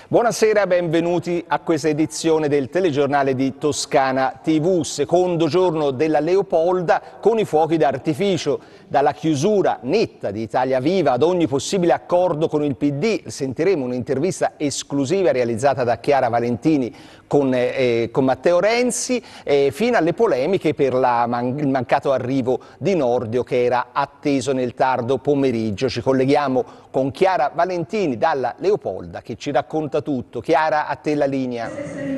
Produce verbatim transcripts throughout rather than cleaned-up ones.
Buonasera, benvenuti a questa edizione del telegiornale di Toscana tivù, secondo giorno della Leopolda con i fuochi d'artificio, dalla chiusura netta di Italia Viva ad ogni possibile accordo con il P D. Sentiremo un'intervista esclusiva realizzata da Chiara Valentini con, eh, con Matteo Renzi, eh, fino alle polemiche per la man- il mancato arrivo di Nordio che era atteso nel tardo pomeriggio. Ci colleghiamo con Chiara Valentini dalla Leopolda che ci racconta tutto. Chiara, a te la linea.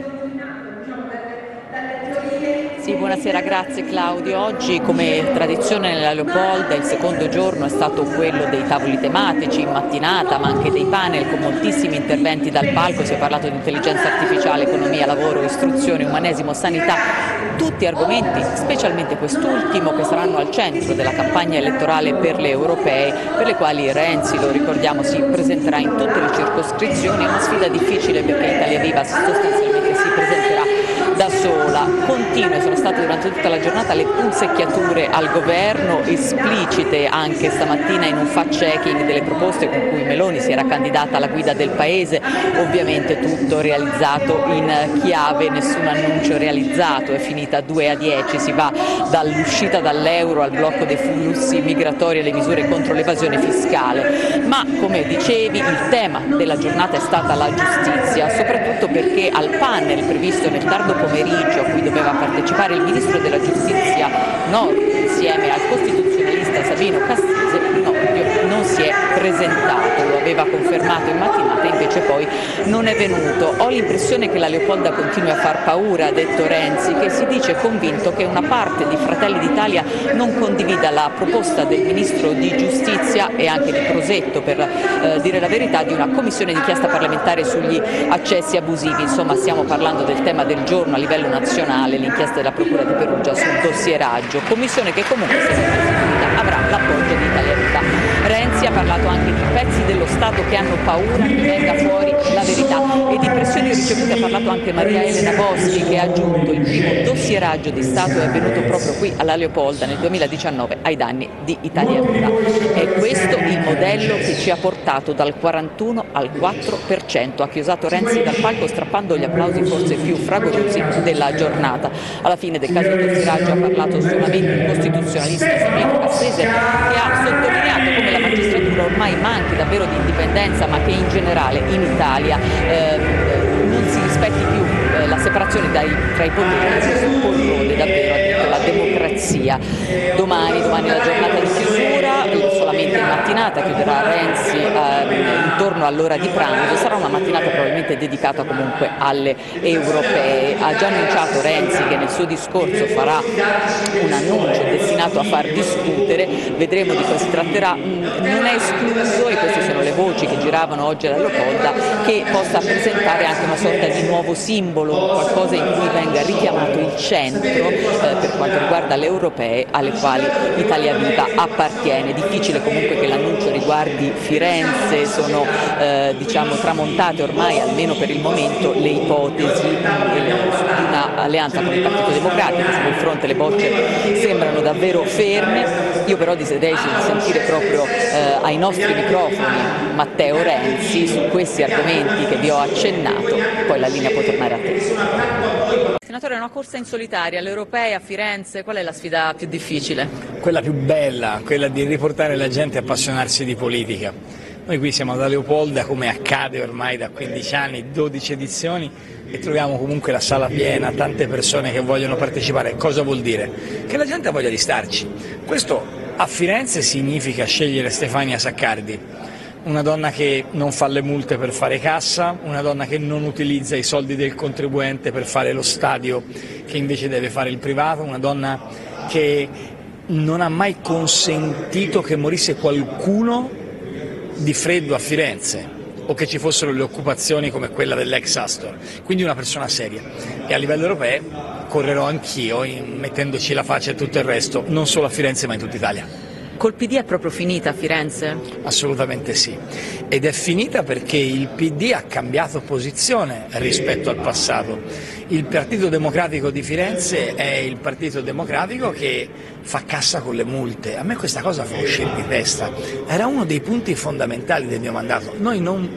Sì, buonasera, grazie Claudio. Oggi, come tradizione nella Leopolda, il secondo giorno è stato quello dei tavoli tematici in mattinata, ma anche dei panel con moltissimi interventi dal palco. Si è parlato di intelligenza artificiale, economia, lavoro, istruzione, umanesimo, sanità, tutti argomenti, specialmente quest'ultimo, che saranno al centro della campagna elettorale per le europee, per le quali Renzi, lo ricordiamo, si presenterà in tutte le circoscrizioni. È una sfida difficile perché Italia Viva sostanzialmente si presenterà da sola. Continue sono state durante tutta la giornata le punzecchiature al governo, esplicite anche stamattina in un fact-checking delle proposte con cui Meloni si era candidata alla guida del paese. Ovviamente tutto realizzato in chiave, nessun annuncio realizzato, è finita due a dieci, si va dall'uscita dall'euro al blocco dei flussi migratori alle misure contro l'evasione fiscale. Ma come dicevi, il tema della giornata è stata la giustizia, soprattutto perché al panel previsto nel tardo pomeriggio, a cui doveva partecipare il ministro della giustizia Nordio insieme al costituzionalista Sabino Cassese, Nordio non si è presentato, lo aveva confermato in mattinata, invece poi non è venuto. Ho l'impressione che la Leopolda continui a far paura, ha detto Renzi, che si dice convinto che una parte di Fratelli d'Italia non condivida la proposta del ministro di giustizia e anche di Crosetto, per eh, dire la verità, di una commissione d'inchiesta parlamentare sugli accessi abusivi. Insomma, stiamo parlando del tema del giorno a livello nazionale, l'inchiesta della Procura di Perugia sul dossieraggio, commissione che comunque, se non costituita, avrà l'appoggio di Italia Viva. Renzi ha parlato anche di pezzi dello Stato che hanno paura che venga fuori la verità e di pressioni ricevute. Ha parlato anche Maria Elena Boschi, che ha aggiunto il primo dossieraggio di Stato è avvenuto proprio qui alla Leopolda nel duemiladiciannove ai danni di Italia Viva. È questo il modello che ci ha portato dal quarantuno al quattro per cento, ha chiosato Renzi dal palco strappando gli applausi forse più fragorosi della giornata. Alla fine del caso del dossieraggio ha parlato solamente il costituzionalista Sabino Cassese, che ha sottolineato come la magistratura ormai manchi davvero di indipendenza, ma che in generale in Italia eh, non si rispetti più eh, la separazione dai, tra i poteri. Questo corrode davvero, ha detto, la democrazia. Domani, domani è la giornata di chiusura, solamente in mattinata chiuderà Renzi eh, intorno all'ora di pranzo. Sarà una mattinata probabilmente dedicata comunque alle europee. Ha già annunciato Renzi che nel suo discorso farà un annuncio destinato a far discutere, vedremo di cosa si tratterà. Non è escluso, e queste sono le voci che giravano oggi alla Leopolda, che possa presentare anche una sorta di nuovo simbolo, qualcosa in cui venga richiamato il centro eh, per quanto riguarda le europee alle quali Italia Viva appartiene. Difficile comunque che l'annuncio riguardi Firenze, sono eh, diciamo tramontate ormai, almeno per il momento, le ipotesi di un'alleanza con il Partito Democratico. Su quel fronte le bocce sembrano davvero ferme. Io però desiderei sentire proprio eh, ai nostri microfoni Matteo Renzi su questi argomenti che vi ho accennato, poi la linea può tornare a te. Senatore, è una corsa in solitaria, alle europee a Firenze, qual è la sfida più difficile? Quella più bella, quella di riportare la gente a appassionarsi di politica. Noi qui siamo da Leopolda, come accade ormai da quindici anni, dodici edizioni, e troviamo comunque la sala piena, tante persone che vogliono partecipare. Cosa vuol dire? Che la gente ha voglia di starci. Questo a Firenze significa scegliere Stefania Saccardi, una donna che non fa le multe per fare cassa, una donna che non utilizza i soldi del contribuente per fare lo stadio che invece deve fare il privato, una donna che non ha mai consentito che morisse qualcuno di freddo a Firenze o che ci fossero le occupazioni come quella dell'ex Astor, quindi una persona seria. E a livello europeo correrò anch'io mettendoci la faccia e tutto il resto, non solo a Firenze ma in tutta Italia. Col P D è proprio finita a Firenze? Assolutamente sì, ed è finita perché il P D ha cambiato posizione rispetto al passato. Il Partito Democratico di Firenze è il Partito Democratico che fa cassa con le multe. A me questa cosa fa uscire di testa, era uno dei punti fondamentali del mio mandato. Noi non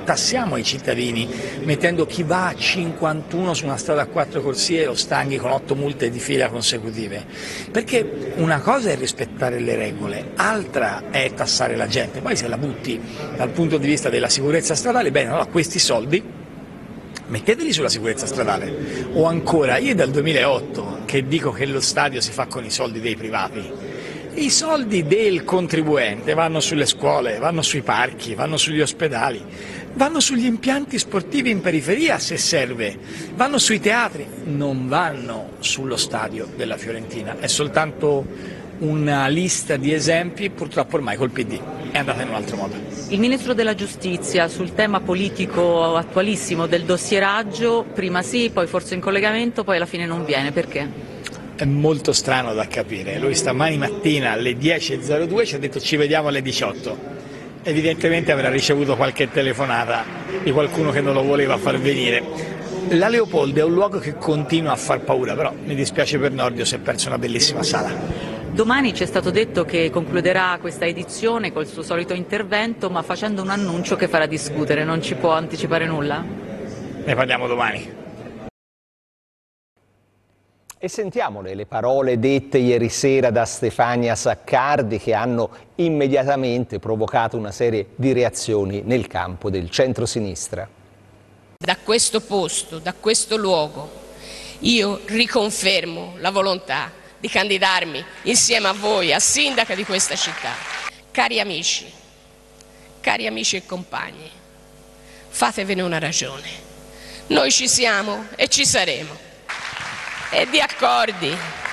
tassiamo i cittadini mettendo chi va a cinquantuno su una strada a quattro corsie e lo stanghi con otto multe di fila consecutive, perché una cosa è rispettare le regole, altra è tassare la gente, poi se la butti dal punto di vista della sicurezza stradale, bene, allora questi soldi metteteli sulla sicurezza stradale. O ancora, io dal duemilaotto che dico che lo stadio si fa con i soldi dei privati. I soldi del contribuente vanno sulle scuole, vanno sui parchi, vanno sugli ospedali, vanno sugli impianti sportivi in periferia se serve, vanno sui teatri, non vanno sullo stadio della Fiorentina. È soltanto una lista di esempi, purtroppo ormai col P D è andata in un altro modo. Il Ministro della Giustizia sul tema politico attualissimo del dossieraggio, prima sì, poi forse in collegamento, poi alla fine non viene, perché? È molto strano da capire, lui stamani mattina alle dieci e zero due ci ha detto ci vediamo alle diciotto, evidentemente avrà ricevuto qualche telefonata di qualcuno che non lo voleva far venire. La Leopolda è un luogo che continua a far paura, però mi dispiace per Nordio, si è perso una bellissima sala. Domani ci è stato detto che concluderà questa edizione col suo solito intervento, ma facendo un annuncio che farà discutere, non ci può anticipare nulla? Ne parliamo domani. E sentiamole le parole dette ieri sera da Stefania Saccardi, che hanno immediatamente provocato una serie di reazioni nel campo del centro-sinistra. Da questo posto, da questo luogo, io riconfermo la volontà di candidarmi insieme a voi a sindaca di questa città. Cari amici, cari amici e compagni, fatevene una ragione. Noi ci siamo e ci saremo. E di accordi,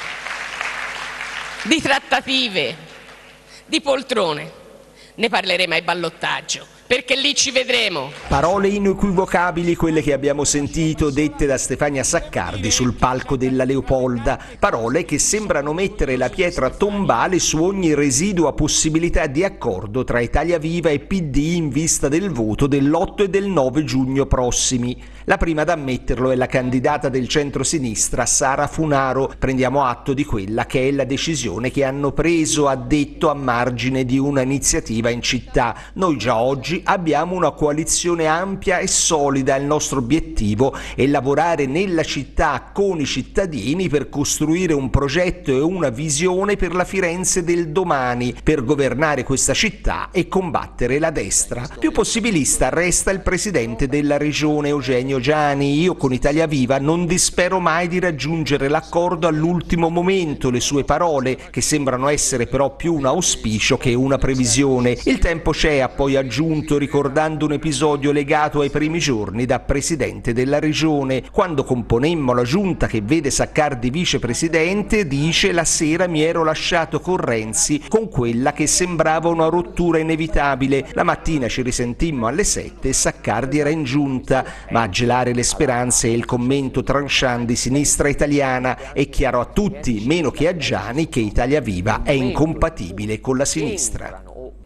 di trattative, di poltrone ne parleremo ai ballottaggio, perché lì ci vedremo. Parole inequivocabili quelle che abbiamo sentito dette da Stefania Saccardi sul palco della Leopolda, parole che sembrano mettere la pietra tombale su ogni residua possibilità di accordo tra Italia Viva e P D in vista del voto dell'otto e del nove giugno prossimi. La prima ad ammetterlo è la candidata del centro-sinistra Sara Funaro. Prendiamo atto di quella che è la decisione che hanno preso, ha detto, a margine di una iniziativa in città. Noi già oggi abbiamo una coalizione ampia e solida, il nostro obiettivo è lavorare nella città con i cittadini per costruire un progetto e una visione per la Firenze del domani, per governare questa città e combattere la destra. Più possibilista resta il presidente della regione Eugenio Giani. Io con Italia Viva non dispero mai di raggiungere l'accordo all'ultimo momento, le sue parole, che sembrano essere però più un auspicio che una previsione. Il tempo c'è, ha poi aggiunto, ricordando un episodio legato ai primi giorni da presidente della regione. Quando componemmo la giunta che vede Saccardi vicepresidente, dice, la sera mi ero lasciato con Renzi con quella che sembrava una rottura inevitabile. La mattina ci risentimmo alle sette e Saccardi era in giunta, ma a gelare le speranze e il commento tranchant di Sinistra Italiana. È chiaro a tutti, meno che a Giani, che Italia Viva è incompatibile con la sinistra.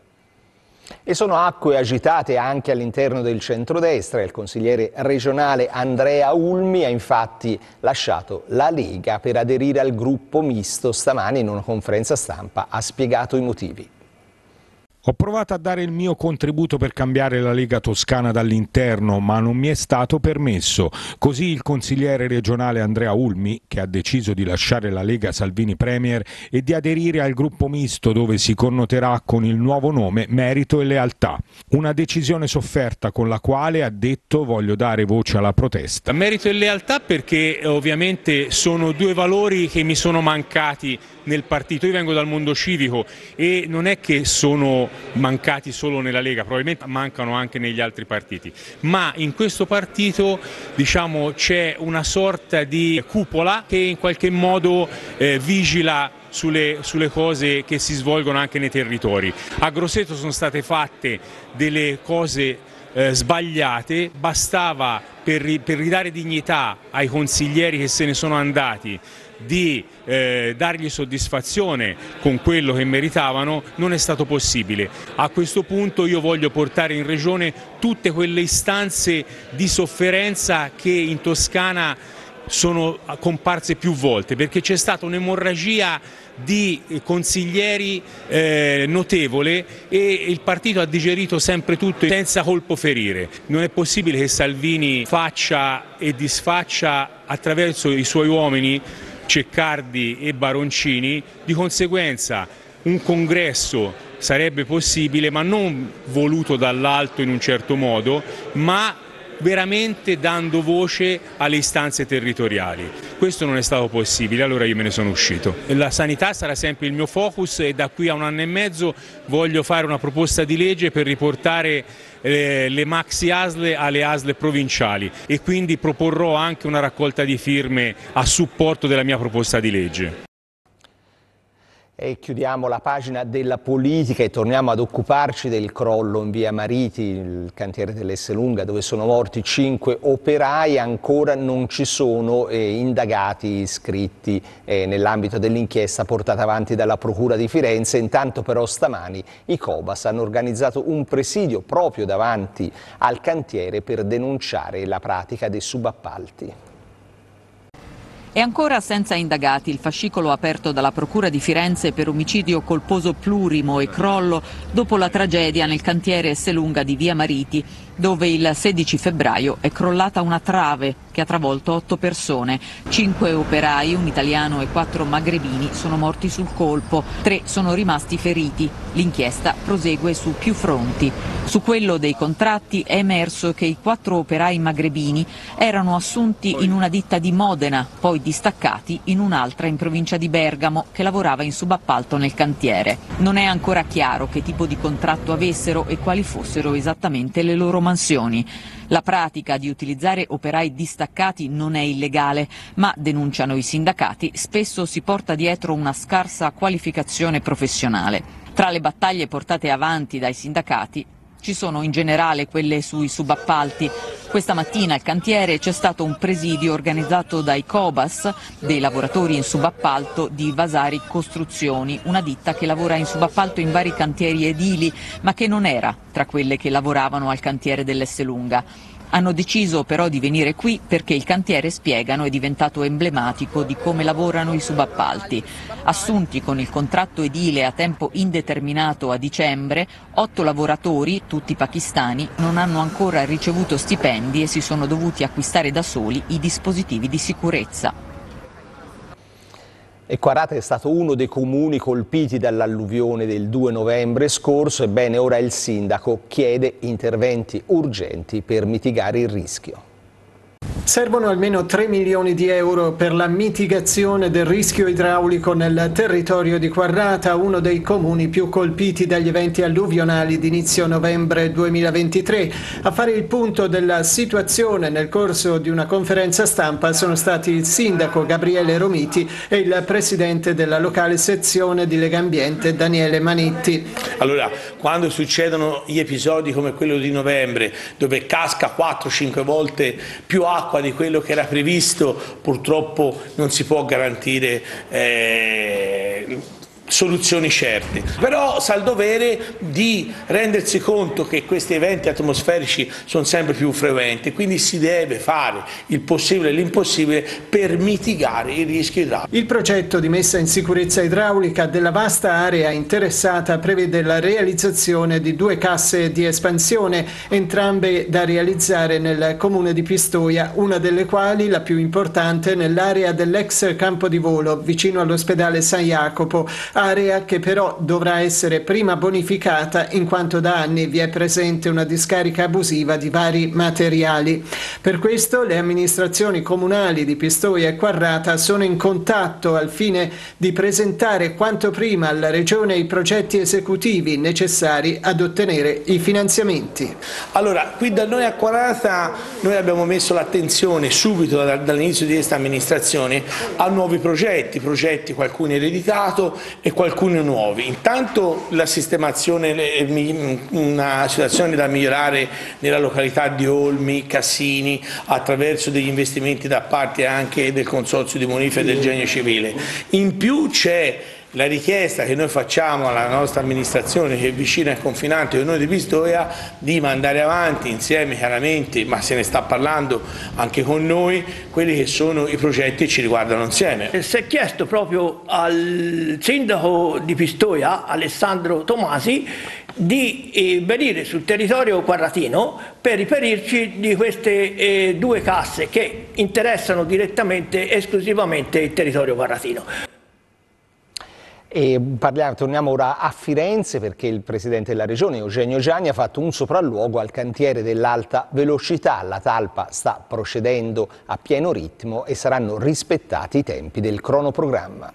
E sono acque agitate anche all'interno del centrodestra. Il consigliere regionale Andrea Ulmi ha infatti lasciato la Lega per aderire al gruppo misto. Stamani in una conferenza stampa ha spiegato i motivi. Ho provato a dare il mio contributo per cambiare la Lega Toscana dall'interno, ma non mi è stato permesso. Così il consigliere regionale Andrea Ulmi, che ha deciso di lasciare la Lega Salvini Premier e di aderire al gruppo misto, dove si connoterà con il nuovo nome Merito e Lealtà. Una decisione sofferta, con la quale, ha detto, voglio dare voce alla protesta. Merito e lealtà perché ovviamente sono due valori che mi sono mancati nel partito. Io vengo dal mondo civico e non è che sono mancati solo nella Lega, probabilmente mancano anche negli altri partiti, ma in questo partito, diciamo, c'è una sorta di cupola che in qualche modo eh, vigila Sulle, sulle cose che si svolgono anche nei territori. A Grosseto sono state fatte delle cose eh, sbagliate, bastava per, per ridare dignità ai consiglieri che se ne sono andati di eh, dargli soddisfazione con quello che meritavano, non è stato possibile. A questo punto io voglio portare in regione tutte quelle istanze di sofferenza che in Toscana sono comparse più volte, perché c'è stata un'emorragia di consiglieri eh, notevole e il partito ha digerito sempre tutto senza colpo ferire. Non è possibile che Salvini faccia e disfaccia attraverso i suoi uomini Ceccardi e Baroncini. Di conseguenza un congresso sarebbe possibile, ma non voluto dall'alto in un certo modo, ma veramente dando voce alle istanze territoriali. Questo non è stato possibile, allora io me ne sono uscito. La sanità sarà sempre il mio focus e da qui a un anno e mezzo voglio fare una proposta di legge per riportare eh, le maxi A S L alle A S L provinciali e quindi proporrò anche una raccolta di firme a supporto della mia proposta di legge. E chiudiamo la pagina della politica e torniamo ad occuparci del crollo in via Mariti, il cantiere dell'Esselunga, dove sono morti cinque operai. Ancora non ci sono eh, indagati iscritti eh, nell'ambito dell'inchiesta portata avanti dalla Procura di Firenze. Intanto però stamani i Cobas hanno organizzato un presidio proprio davanti al cantiere per denunciare la pratica dei subappalti. È ancora senza indagati il fascicolo aperto dalla Procura di Firenze per omicidio colposo plurimo e crollo dopo la tragedia nel cantiere Esselunga di via Mariti, dove il sedici febbraio è crollata una trave che ha travolto otto persone. Cinque operai, un italiano e quattro magrebini, sono morti sul colpo, tre sono rimasti feriti. L'inchiesta prosegue su più fronti. Su quello dei contratti è emerso che i quattro operai magrebini erano assunti in una ditta di Modena, poi distaccati in un'altra in provincia di Bergamo che lavorava in subappalto nel cantiere. Non è ancora chiaro che tipo di contratto avessero e quali fossero esattamente le loro mansioni. La pratica di utilizzare operai distaccati non è illegale, ma, denunciano i sindacati, spesso si porta dietro una scarsa qualificazione professionale. Tra le battaglie portate avanti dai sindacati ci sono in generale quelle sui subappalti. Questa mattina al cantiere c'è stato un presidio organizzato dai Cobas, dei lavoratori in subappalto di Vasari Costruzioni, una ditta che lavora in subappalto in vari cantieri edili, ma che non era tra quelle che lavoravano al cantiere dell'Esselunga. Hanno deciso però di venire qui perché il cantiere, spiegano, è diventato emblematico di come lavorano i subappalti. Assunti con il contratto edile a tempo indeterminato a dicembre, otto lavoratori, tutti pakistani, non hanno ancora ricevuto stipendi e si sono dovuti acquistare da soli i dispositivi di sicurezza. E Quarata è stato uno dei comuni colpiti dall'alluvione del due novembre scorso, ebbene ora il sindaco chiede interventi urgenti per mitigare il rischio. Servono almeno tre milioni di euro per la mitigazione del rischio idraulico nel territorio di Quarata, uno dei comuni più colpiti dagli eventi alluvionali di inizio novembre duemilaventitré. A fare il punto della situazione nel corso di una conferenza stampa sono stati il sindaco Gabriele Romiti e il presidente della locale sezione di Legambiente Daniele Manitti. Allora, quando succedono gli episodi come quello di novembre, dove casca quattro cinque volte più acqua di quello che era previsto, purtroppo non si può garantire eh, soluzioni certe, però sa il dovere di rendersi conto che questi eventi atmosferici sono sempre più frequenti, quindi si deve fare il possibile e l'impossibile per mitigare i rischi idraulici. Il progetto di messa in sicurezza idraulica della vasta area interessata prevede la realizzazione di due casse di espansione, entrambe da realizzare nel comune di Pistoia, una delle quali, la più importante, nell'area dell'ex campo di volo vicino all'ospedale San Jacopo, area che però dovrà essere prima bonificata in quanto da anni vi è presente una discarica abusiva di vari materiali. Per questo le amministrazioni comunali di Pistoia e Quarata sono in contatto al fine di presentare quanto prima alla Regione i progetti esecutivi necessari ad ottenere i finanziamenti. Allora, qui da noi a Quarata noi abbiamo messo l'attenzione subito dall'inizio di questa amministrazione a nuovi progetti, progetti qualcuno ereditato e qualcuno nuovi. Intanto la sistemazione, una situazione da migliorare nella località di Olmi, Cassini, attraverso degli investimenti da parte anche del Consorzio di Bonifica e del Genio Civile. In più c'è la richiesta che noi facciamo alla nostra amministrazione, che è vicina al confinante con noi di Pistoia, di mandare avanti insieme chiaramente, ma se ne sta parlando anche con noi, quelli che sono i progetti che ci riguardano insieme. Si è chiesto proprio al sindaco di Pistoia, Alessandro Tomasi, di eh, venire sul territorio quarratino per riferirci di queste eh, due casse che interessano direttamente esclusivamente il territorio quarratino. E parliamo, torniamo ora a Firenze, perché il Presidente della Regione, Eugenio Giani, ha fatto un sopralluogo al cantiere dell'alta velocità. La talpa sta procedendo a pieno ritmo e saranno rispettati i tempi del cronoprogramma.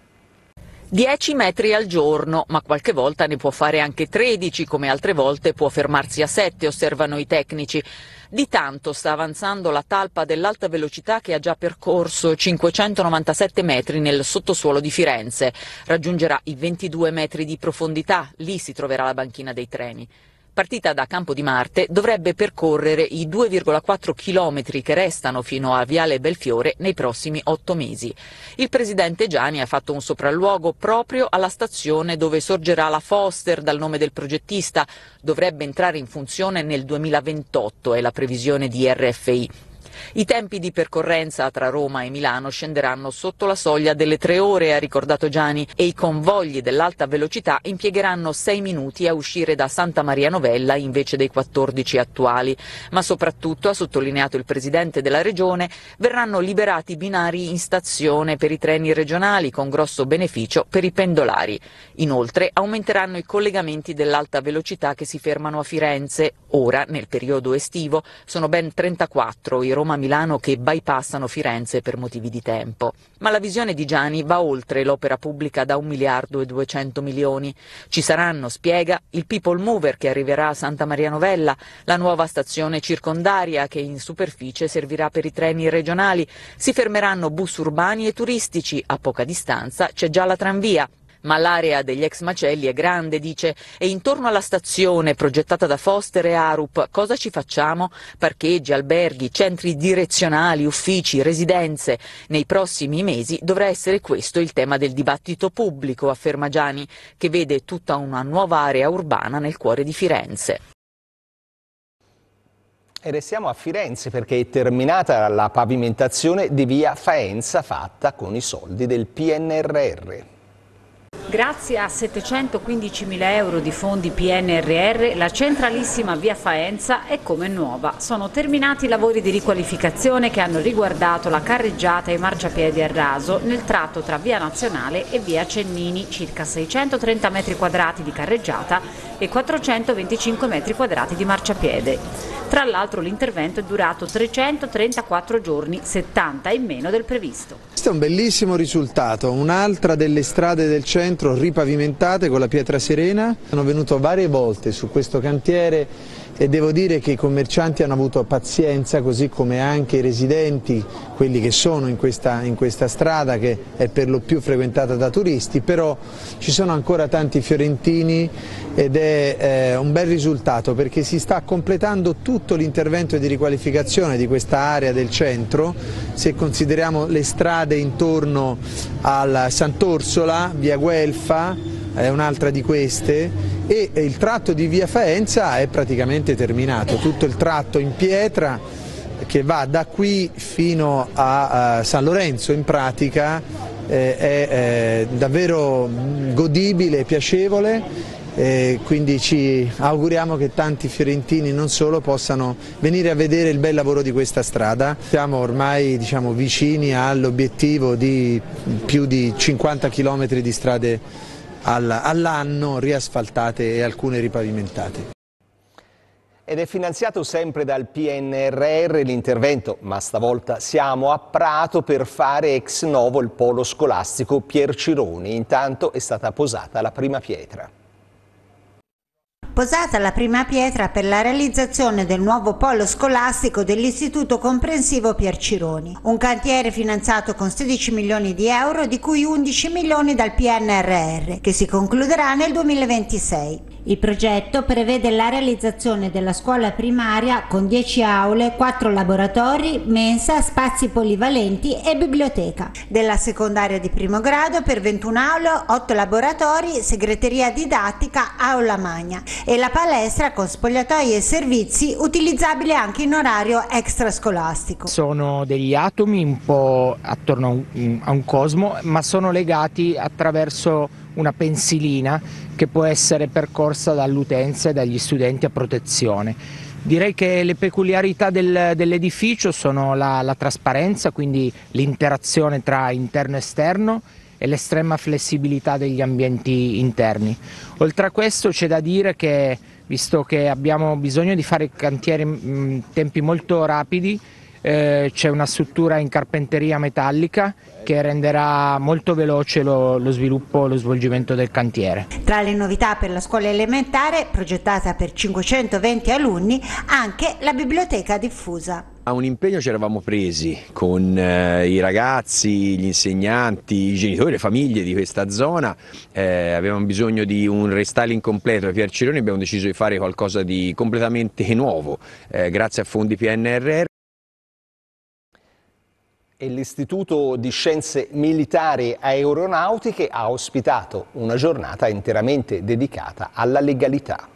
dieci metri al giorno, ma qualche volta ne può fare anche tredici, come altre volte può fermarsi a sette, osservano i tecnici. Di tanto sta avanzando la talpa dell'alta velocità, che ha già percorso cinquecentonovantasette metri nel sottosuolo di Firenze. Raggiungerà i ventidue metri di profondità, lì si troverà la banchina dei treni. Partita da Campo di Marte, dovrebbe percorrere i due virgola quattro chilometri che restano fino a Viale Belfiore nei prossimi otto mesi. Il presidente Giani ha fatto un sopralluogo proprio alla stazione dove sorgerà la Foster dal nome del progettista. Dovrebbe entrare in funzione nel duemilaventotto, è la previsione di R F I. I tempi di percorrenza tra Roma e Milano scenderanno sotto la soglia delle tre ore, ha ricordato Giani, e i convogli dell'alta velocità impiegheranno sei minuti a uscire da Santa Maria Novella invece dei quattordici attuali. Ma soprattutto, ha sottolineato il Presidente della Regione, verranno liberati binari in stazione per i treni regionali, con grosso beneficio per i pendolari. Inoltre aumenteranno i collegamenti dell'alta velocità che si fermano a Firenze. Ora, nel periodo estivo, sono ben trentaquattro i Roma-Milano che bypassano Firenze per motivi di tempo. Ma la visione di Giani va oltre l'opera pubblica da un miliardo e duecento milioni. Ci saranno, spiega, il People Mover che arriverà a Santa Maria Novella, la nuova stazione circondaria che in superficie servirà per i treni regionali, si fermeranno bus urbani e turistici, a poca distanza c'è già la tranvia. Ma l'area degli ex macelli è grande, dice, e intorno alla stazione progettata da Foster e Arup cosa ci facciamo? Parcheggi, alberghi, centri direzionali, uffici, residenze. Nei prossimi mesi dovrà essere questo il tema del dibattito pubblico, afferma Giani, che vede tutta una nuova area urbana nel cuore di Firenze. E restiamo a Firenze, perché è terminata la pavimentazione di via Faenza fatta con i soldi del P N R R. Grazie a settecentoquindicimila euro di fondi P N R R, la centralissima via Faenza è come nuova. Sono terminati i lavori di riqualificazione che hanno riguardato la carreggiata e i marciapiedi a raso nel tratto tra via Nazionale e via Cennini, circa seicentotrenta metri quadrati di carreggiata e quattrocentoventicinque metri quadrati di marciapiede. Tra l'altro l'intervento è durato trecentotrentaquattro giorni, settanta in meno del previsto. Questo è un bellissimo risultato, un'altra delle strade del centro ripavimentate con la pietra serena. Sono venuto varie volte su questo cantiere e devo dire che i commercianti hanno avuto pazienza, così come anche i residenti, quelli che sono in questa, in questa strada che è per lo più frequentata da turisti, però ci sono ancora tanti fiorentini ed è eh, un bel risultato, perché si sta completando tutto l'intervento di riqualificazione di questa area del centro. Se consideriamo le strade intorno al Sant'Orsola, via Guelfa è un'altra di queste, e il tratto di via Faenza è praticamente terminato, tutto il tratto in pietra che va da qui fino a, a San Lorenzo in pratica eh, è, è davvero godibile e piacevole. Eh, quindi ci auguriamo che tanti fiorentini non solo possano venire a vedere il bel lavoro di questa strada. Siamo ormai, diciamo, vicini all'obiettivo di più di cinquanta chilometri di strade all'anno riasfaltate e alcune ripavimentate. Ed è finanziato sempre dal P N R R l'intervento, ma stavolta siamo a Prato per fare ex novo il polo scolastico Pier Cironi. Intanto è stata posata la prima pietra. Posata la prima pietra per la realizzazione del nuovo polo scolastico dell'Istituto Comprensivo Pier Cironi, un cantiere finanziato con sedici milioni di euro, di cui undici milioni dal P N R R, che si concluderà nel duemilaventisei. Il progetto prevede la realizzazione della scuola primaria con dieci aule, quattro laboratori, mensa, spazi polivalenti e biblioteca. Della secondaria di primo grado per ventuno aule, otto laboratori, segreteria didattica, aula magna e la palestra con spogliatoi e servizi utilizzabili anche in orario extrascolastico. Sono degli atomi un po' attorno a un, a un cosmo, ma sono legati attraverso una pensilina che può essere percorsa dall'utenza e dagli studenti a protezione. Direi che le peculiarità del, dell'edificio sono la, la trasparenza, quindi l'interazione tra interno e esterno, e l'estrema flessibilità degli ambienti interni. Oltre a questo c'è da dire che, visto che abbiamo bisogno di fare cantieri in tempi molto rapidi, eh, c'è una struttura in carpenteria metallica che renderà molto veloce lo, lo sviluppo, lo svolgimento del cantiere. Tra le novità per la scuola elementare, progettata per cinquecentoventi alunni, anche la biblioteca diffusa. A un impegno ci eravamo presi con eh, i ragazzi, gli insegnanti, i genitori, le famiglie di questa zona, eh, avevamo bisogno di un restyling completo. A Pier Cironi abbiamo deciso di fare qualcosa di completamente nuovo, eh, grazie a fondi P N R R. E l'Istituto di Scienze Militari e Aeronautiche ha ospitato una giornata interamente dedicata alla legalità.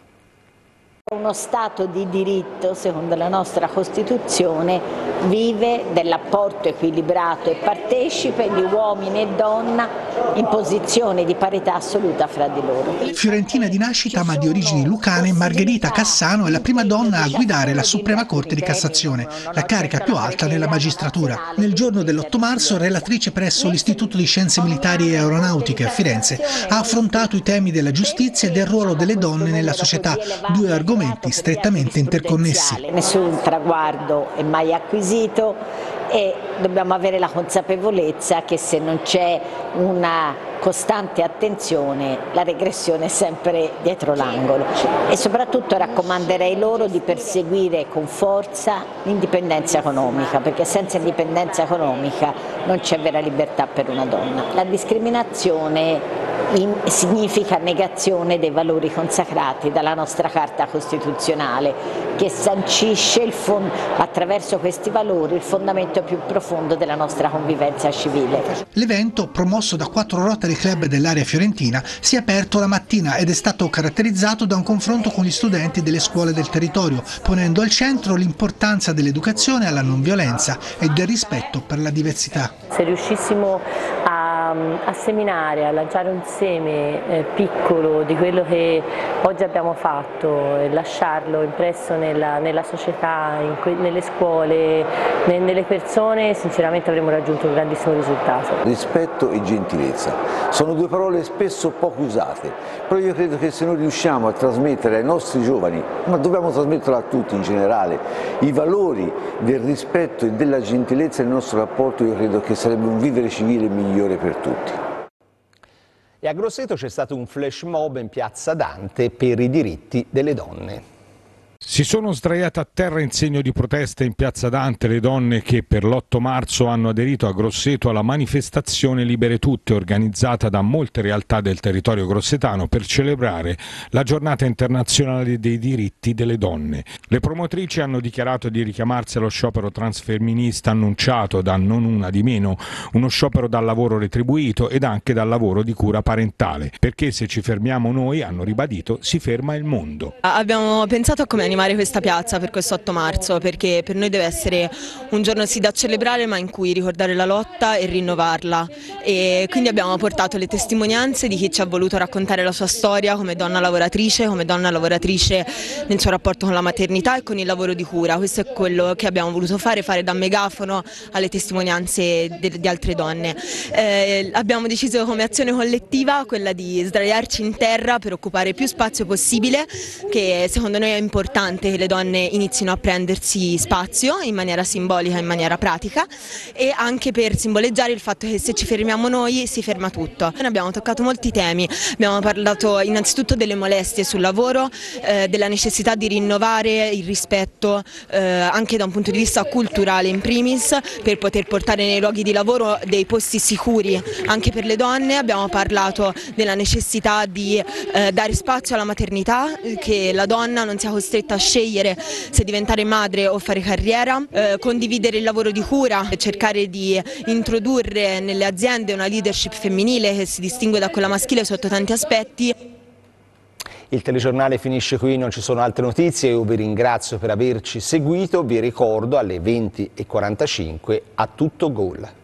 Uno Stato di diritto, secondo la nostra Costituzione, vive dell'apporto equilibrato e partecipe di uomini e donna in posizione di parità assoluta fra di loro. Fiorentina di nascita ma di origini lucane, Margherita Cassano è la prima donna a guidare la Suprema Corte di Cassazione, la carica più alta nella magistratura. Nel giorno dell'otto marzo, relatrice presso l'Istituto di Scienze Militari e Aeronautiche a Firenze, ha affrontato i temi della giustizia e del ruolo delle donne nella società, due argomenti strettamente interconnessi. Nessun traguardo è mai acquisito e dobbiamo avere la consapevolezza che se non c'è una costante attenzione la regressione è sempre dietro l'angolo, e soprattutto raccomanderei loro di perseguire con forza l'indipendenza economica, perché senza indipendenza economica non c'è vera libertà per una donna. La discriminazione In, significa negazione dei valori consacrati dalla nostra Carta Costituzionale, che sancisce il attraverso questi valori il fondamento più profondo della nostra convivenza civile. L'evento, promosso da quattro Rotary Club dell'area fiorentina, si è aperto la mattina ed è stato caratterizzato da un confronto con gli studenti delle scuole del territorio, ponendo al centro l'importanza dell'educazione alla non violenza e del rispetto per la diversità. Se riuscissimo a, a seminare, a lanciare un seme eh, piccolo di quello che oggi abbiamo fatto e lasciarlo impresso nella, nella società, in que, nelle scuole, ne, nelle persone, sinceramente avremmo raggiunto un grandissimo risultato. Rispetto e gentilezza sono due parole spesso poco usate, però io credo che se noi riusciamo a trasmettere ai nostri giovani, ma dobbiamo trasmetterlo a tutti in generale, i valori del rispetto e della gentilezza nel nostro rapporto, io credo che sarebbe un vivere civile migliore per tutti. E a Grosseto c'è stato un flash mob in piazza Dante per i diritti delle donne. Si sono sdraiate a terra in segno di protesta in piazza Dante le donne che per l'otto marzo hanno aderito a Grosseto alla manifestazione Libere Tutte, organizzata da molte realtà del territorio grossetano per celebrare la giornata internazionale dei diritti delle donne. Le promotrici hanno dichiarato di richiamarsi allo sciopero transfemminista annunciato da non una di meno, uno sciopero dal lavoro retribuito ed anche dal lavoro di cura parentale, perché se ci fermiamo noi, hanno ribadito, si ferma il mondo. Abbiamo pensato a come animare questa piazza per questo otto marzo, perché per noi deve essere un giorno sì da celebrare, ma in cui ricordare la lotta e rinnovarla, e quindi abbiamo portato le testimonianze di chi ci ha voluto raccontare la sua storia come donna lavoratrice, come donna lavoratrice nel suo rapporto con la maternità e con il lavoro di cura. Questo è quello che abbiamo voluto fare, fare da megafono alle testimonianze di altre donne. Eh, abbiamo deciso come azione collettiva quella di sdraiarci in terra per occupare più spazio possibile, che secondo noi è importante importante che le donne inizino a prendersi spazio in maniera simbolica, in maniera pratica, e anche per simboleggiare il fatto che se ci fermiamo noi si ferma tutto. Noi abbiamo toccato molti temi, abbiamo parlato innanzitutto delle molestie sul lavoro, eh, della necessità di rinnovare il rispetto eh, anche da un punto di vista culturale in primis, per poter portare nei luoghi di lavoro dei posti sicuri anche per le donne. Abbiamo parlato della necessità di eh, dare spazio alla maternità, che la donna non sia costretta a scegliere se diventare madre o fare carriera, eh, condividere il lavoro di cura, cercare di introdurre nelle aziende una leadership femminile che si distingue da quella maschile sotto tanti aspetti. Il telegiornale finisce qui, non ci sono altre notizie. Io vi ringrazio per averci seguito, vi ricordo alle venti e quarantacinque a tutto gol.